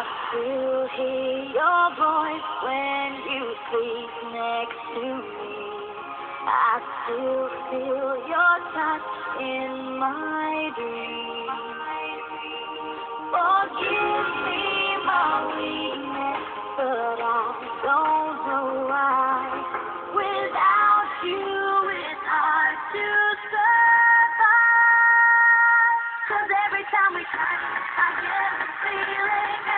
still hear your voice when you sleep next to me. I still feel your touch in my dreams. Forgive me my weakness, but I don't know why. Without you, it's hard to survive. 'Cause every time we touch, I get the feeling